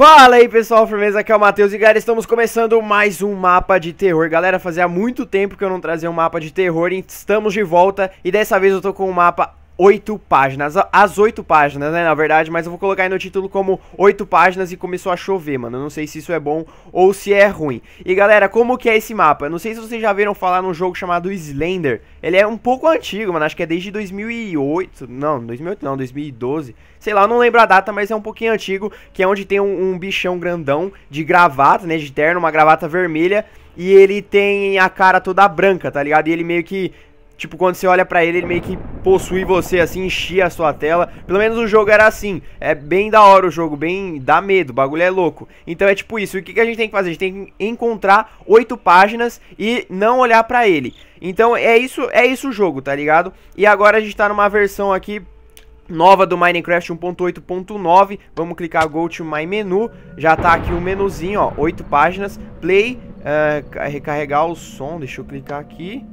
Fala aí pessoal, firmeza, aqui é o Matheus e galera, estamos começando mais um mapa de terror. Galera, fazia muito tempo que eu não trazia um mapa de terror e estamos de volta. E dessa vez eu tô com um mapa 8 páginas, as 8 páginas, né, na verdade, mas eu vou colocar aí no título como 8 páginas e começou a chover, mano. Eu não sei se isso é bom ou se é ruim. E galera, como que é esse mapa? Eu não sei se vocês já viram falar num jogo chamado Slender. Ele é um pouco antigo, mano, acho que é desde 2008, não, 2008 não, 2012. Sei lá, eu não lembro a data, mas é um pouquinho antigo, que é onde tem um bichão grandão de gravata, né, de terno, uma gravata vermelha. E ele tem a cara toda branca, tá ligado? E ele meio que... tipo, quando você olha pra ele, ele meio que possui você, assim, enchia a sua tela. Pelo menos o jogo era assim. É bem da hora o jogo, bem... dá medo, o bagulho é louco. Então é tipo isso. E o que a gente tem que fazer? A gente tem que encontrar 8 páginas e não olhar pra ele. Então é isso o jogo, tá ligado? E agora a gente tá numa versão aqui nova do Minecraft 1.8.9. Vamos clicar Go to My Menu. Já tá aqui o menuzinho, ó, 8 páginas. Play, recarregar o som, deixa eu clicar aqui.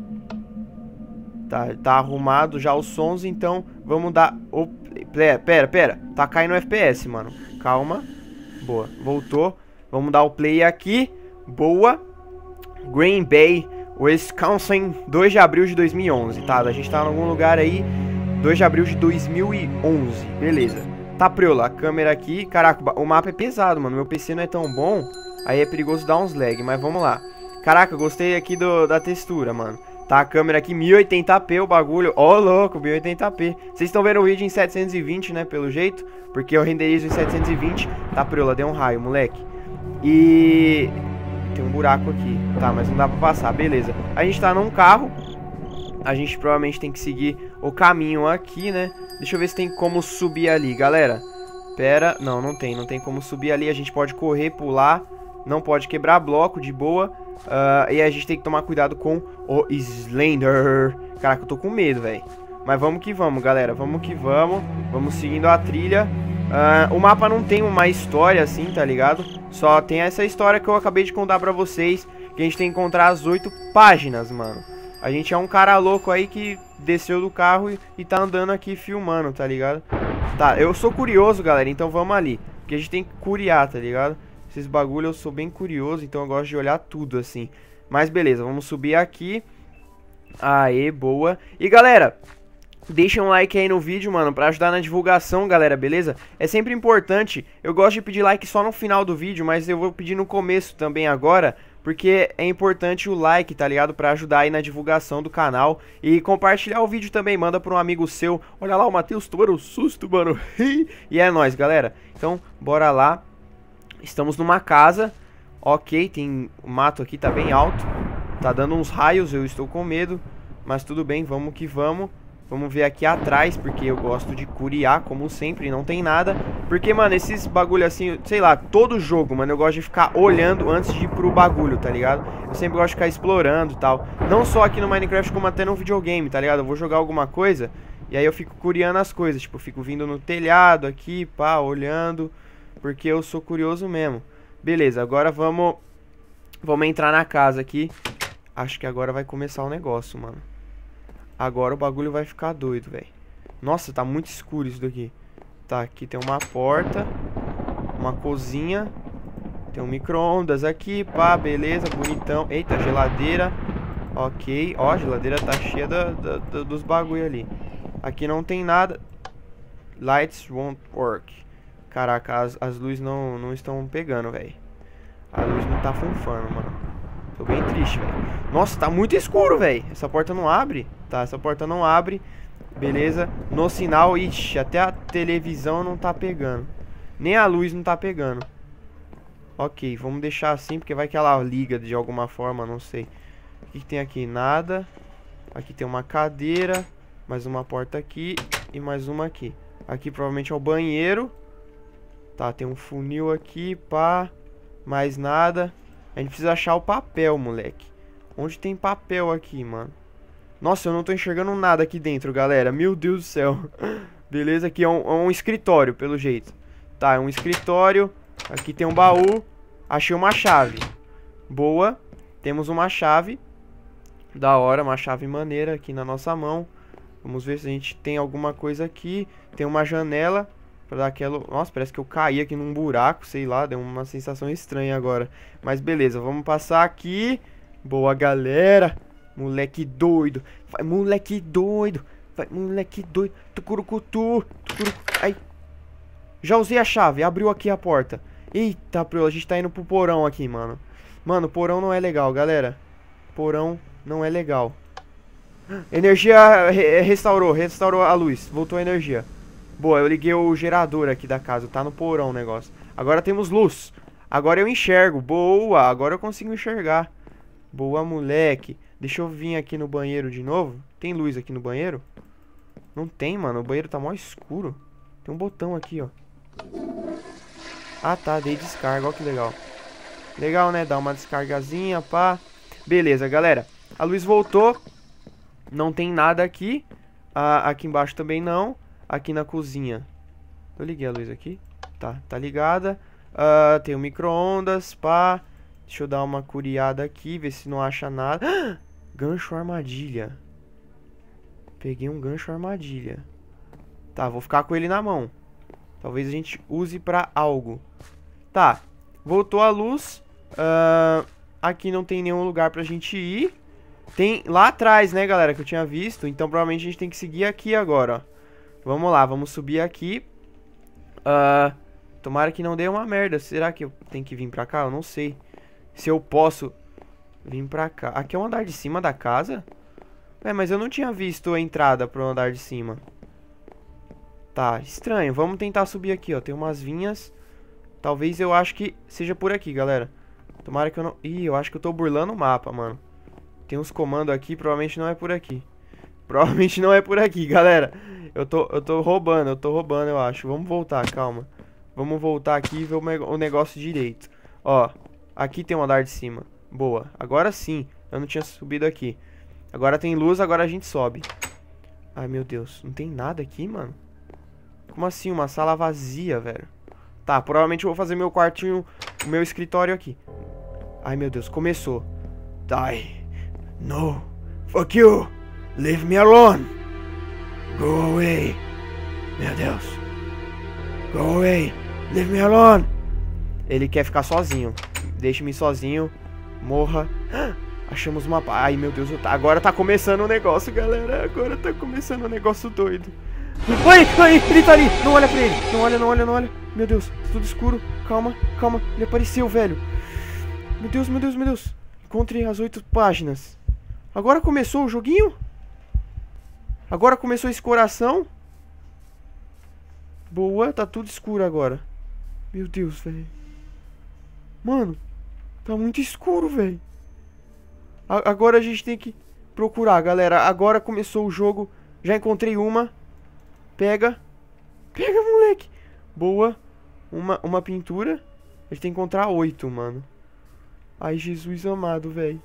Tá arrumado já os sons, então vamos dar... Pera, tá caindo o FPS, mano. Calma. Boa, voltou. Vamos dar o play aqui. Boa. Green Bay, Wisconsin, 2 de abril de 2011, tá? A gente tá em algum lugar aí, 2 de abril de 2011, beleza. Tá preula, a câmera aqui. Caraca, o mapa é pesado, mano. Meu PC não é tão bom, aí é perigoso dar uns lag, mas vamos lá. Caraca, gostei aqui da textura, mano. Tá a câmera aqui, 1080p o bagulho. Ó, louco, 1080p. Vocês estão vendo o vídeo em 720, né, pelo jeito. Porque eu renderizo em 720. Tá, preula, deu um raio, moleque. E... tem um buraco aqui. Tá, mas não dá pra passar, beleza. A gente tá num carro. A gente provavelmente tem que seguir o caminho aqui, né. Deixa eu ver se tem como subir ali, galera. Pera, não tem como subir ali. A gente pode correr, pular. Não pode quebrar bloco, de boa. E a gente tem que tomar cuidado com o Slender. Caraca, eu tô com medo, velho. Mas vamos que vamos, galera. Vamos que vamos. Vamos seguindo a trilha. O mapa não tem uma história assim, tá ligado? Só tem essa história que eu acabei de contar pra vocês. Que a gente tem que encontrar as 8 páginas, mano. A gente é um cara louco aí que desceu do carro e tá andando aqui filmando, tá ligado? Tá, eu sou curioso, galera, então vamos ali. Porque a gente tem que curiar, tá ligado? Esses bagulho eu sou bem curioso, então eu gosto de olhar tudo assim. Mas beleza, vamos subir aqui. Aê, boa. E galera, deixa um like aí no vídeo, mano, pra ajudar na divulgação, galera, beleza? É sempre importante, eu gosto de pedir like só no final do vídeo, mas eu vou pedir no começo também agora, porque é importante o like, tá ligado? Pra ajudar aí na divulgação do canal. E compartilhar o vídeo também, manda pra um amigo seu. Olha lá, o Matheus tomando um susto, mano. E é nóis, galera. Então, bora lá. Estamos numa casa. Ok, tem... o mato aqui tá bem alto. Tá dando uns raios, eu estou com medo. Mas tudo bem, vamos que vamos. Vamos ver aqui atrás, porque eu gosto de curiar, como sempre, não tem nada. Porque, mano, esses bagulho assim, sei lá, todo jogo, mano, eu gosto de ficar olhando antes de ir pro bagulho, tá ligado? Eu sempre gosto de ficar explorando e tal. Não só aqui no Minecraft, como até no videogame, tá ligado? Eu vou jogar alguma coisa e aí eu fico curiando as coisas. Tipo, eu fico vindo no telhado aqui, pá, olhando, porque eu sou curioso mesmo. Beleza, agora vamos entrar na casa aqui. Acho que agora vai começar o negócio, mano. Agora o bagulho vai ficar doido, velho. Nossa, tá muito escuro isso daqui. Tá, aqui tem uma porta. Uma cozinha. Tem um micro-ondas aqui, pá, beleza, bonitão. Eita, geladeira. Ok, ó, a geladeira tá cheia dos bagulho ali. Aqui não tem nada. Lights won't work. Caraca, as luzes não estão pegando, velho. A luz não tá funfando, mano. Tô bem triste, velho. Nossa, tá muito escuro, velho. Essa porta não abre. Tá, essa porta não abre. Beleza. No sinal, ixi, até a televisão não tá pegando. Nem a luz não tá pegando. Ok, vamos deixar assim, porque vai que ela liga de alguma forma, não sei. O que tem aqui? Nada. Aqui tem uma cadeira. Mais uma porta aqui. E mais uma aqui. Aqui provavelmente é o banheiro. Tá, tem um funil aqui, pá. Mais nada. A gente precisa achar o papel, moleque. Onde tem papel aqui, mano? Nossa, eu não tô enxergando nada aqui dentro, galera. Meu Deus do céu. Beleza, aqui é um escritório, pelo jeito. Tá, é um escritório. Aqui tem um baú. Achei uma chave. Boa. Temos uma chave. Da hora, uma chave maneira aqui na nossa mão. Vamos ver se a gente tem alguma coisa aqui. Tem uma janela. Pra dar aquela... Nossa, parece que eu caí aqui num buraco, sei lá, deu uma sensação estranha agora. Mas beleza, vamos passar aqui. Boa, galera. Moleque doido. Vai, moleque doido. Vai, moleque doido. Tucurucutu. Ai. Já usei a chave, abriu aqui a porta. Eita, a gente tá indo pro porão aqui, mano. Mano, porão não é legal, galera. Porão não é legal. Energia restaurou a luz. Voltou a energia. Boa, eu liguei o gerador aqui da casa. Tá no porão o negócio. Agora temos luz. Agora eu enxergo. Boa, agora eu consigo enxergar. Boa, moleque. Deixa eu vir aqui no banheiro de novo. Tem luz aqui no banheiro? Não tem, mano. O banheiro tá mó escuro. Tem um botão aqui, ó. Ah, tá. Dei descarga. Ó que legal. Legal, né? Dá uma descargazinha, pá. Beleza, galera. A luz voltou. Não tem nada aqui. Aqui embaixo também não. Aqui na cozinha. Eu liguei a luz aqui. Tá ligada. Tem o micro-ondas, pá. Deixa eu dar uma curiada aqui, ver se não acha nada. Gancho armadilha. Peguei um gancho armadilha. Tá, vou ficar com ele na mão. Talvez a gente use pra algo. Tá, voltou a luz. Aqui não tem nenhum lugar pra gente ir. Tem lá atrás, né, galera, que eu tinha visto. Então provavelmente a gente tem que seguir aqui agora, ó. Vamos lá, vamos subir aqui. Tomara que não dê uma merda. Será que eu tenho que vir pra cá? Eu não sei se eu posso vir pra cá. Aqui é o andar de cima da casa? Mas eu não tinha visto a entrada pro andar de cima. Tá, estranho. Vamos tentar subir aqui, ó. Tem umas vinhas. Talvez eu acho que seja por aqui, galera. Tomara que eu não... Ih, eu acho que eu tô burlando o mapa, mano. Tem uns comandos aqui, provavelmente não é por aqui. Provavelmente não é por aqui, galera. Eu tô roubando, eu acho. Vamos voltar, calma. Vamos voltar aqui e ver o negócio direito. Ó, aqui tem um andar de cima. Boa, agora sim. Eu não tinha subido aqui. Agora tem luz, agora a gente sobe. Ai, meu Deus, não tem nada aqui, mano? Como assim? Uma sala vazia, velho. Tá, provavelmente eu vou fazer meu quartinho, o meu escritório aqui. Ai, meu Deus, começou. Die. No. Fuck you. Leave me alone. Go away. Meu Deus. Go away. Leave me alone. Ele quer ficar sozinho. Deixe-me sozinho. Morra. Achamos uma... Ai, meu Deus. Agora tá começando o negócio, galera. Agora tá começando o negócio doido. Ai, ele tá ali. Não olha pra ele. Não olha. Meu Deus, tudo escuro. Calma. Ele apareceu, velho. Meu Deus. Encontrei as 8 páginas. Agora começou o joguinho? Agora começou esse coração? Boa, tá tudo escuro agora. Meu Deus, velho. Mano, tá muito escuro, velho. Agora a gente tem que procurar, galera. Agora começou o jogo. Já encontrei uma. Pega, moleque. Boa. Uma pintura. A gente tem que encontrar 8, mano. Ai, Jesus amado, velho.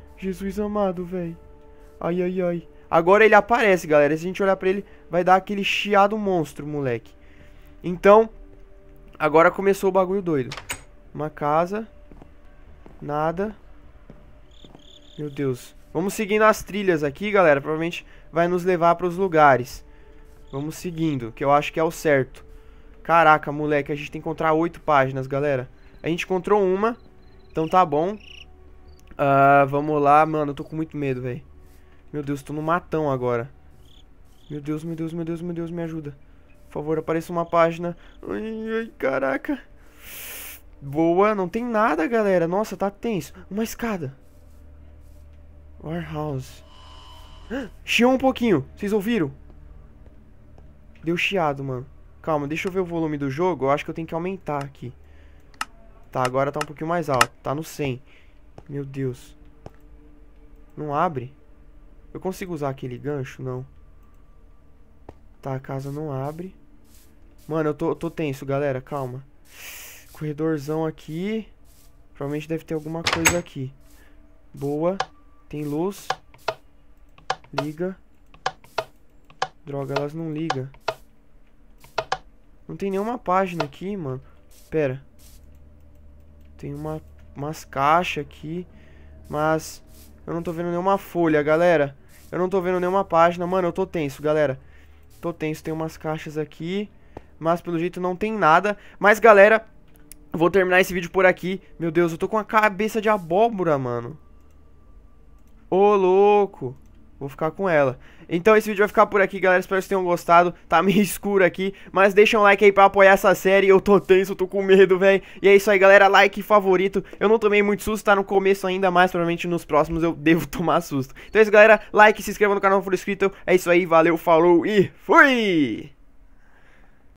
Ai. Agora ele aparece, galera. Se a gente olhar pra ele, vai dar aquele chiado monstro, moleque. Então, agora começou o bagulho doido. Uma casa. Nada. Meu Deus. Vamos seguindo as trilhas aqui, galera. Provavelmente vai nos levar pros lugares. Vamos seguindo, que eu acho que é o certo. Caraca, moleque. A gente tem que encontrar 8 páginas, galera. A gente encontrou uma. Então tá bom. Vamos lá. Mano, eu tô com muito medo, velho. Meu Deus, tô no matão agora. Meu Deus, me ajuda. Por favor, apareça uma página. Ai, caraca. Boa, não tem nada, galera. Nossa, tá tenso. Uma escada. Warehouse. Chiou um pouquinho, vocês ouviram? Deu chiado, mano. Calma, deixa eu ver o volume do jogo. Eu acho que eu tenho que aumentar aqui. Tá, agora tá um pouquinho mais alto. Tá no 100. Meu Deus. Não abre? Eu consigo usar aquele gancho? Não. Tá, a casa não abre. Mano, eu tô tenso, galera. Calma. Corredorzão aqui. Provavelmente deve ter alguma coisa aqui. Boa. Tem luz. Liga. Droga, elas não ligam. Não tem nenhuma página aqui, mano. Pera. Tem umas caixas aqui. Mas eu não tô vendo nenhuma folha, galera. Eu não tô vendo nenhuma página. Mano, eu tô tenso, galera. Tô tenso. Tem umas caixas aqui. mas pelo jeito não tem nada. Mas galera, vou terminar esse vídeo por aqui. Meu Deus, eu tô com a cabeça de abóbora, mano. Ô, louco. Vou ficar com ela. Então esse vídeo vai ficar por aqui, galera. Espero que vocês tenham gostado. Tá meio escuro aqui, mas deixa um like aí pra apoiar essa série. Eu tô tenso, eu tô com medo, velho. E é isso aí, galera. Like e favorito. Eu não tomei muito susto, tá no começo ainda, mas provavelmente nos próximos eu devo tomar susto. Então é isso, galera. Like, se inscreva no canal se for inscrito. É isso aí, valeu, falou e fui!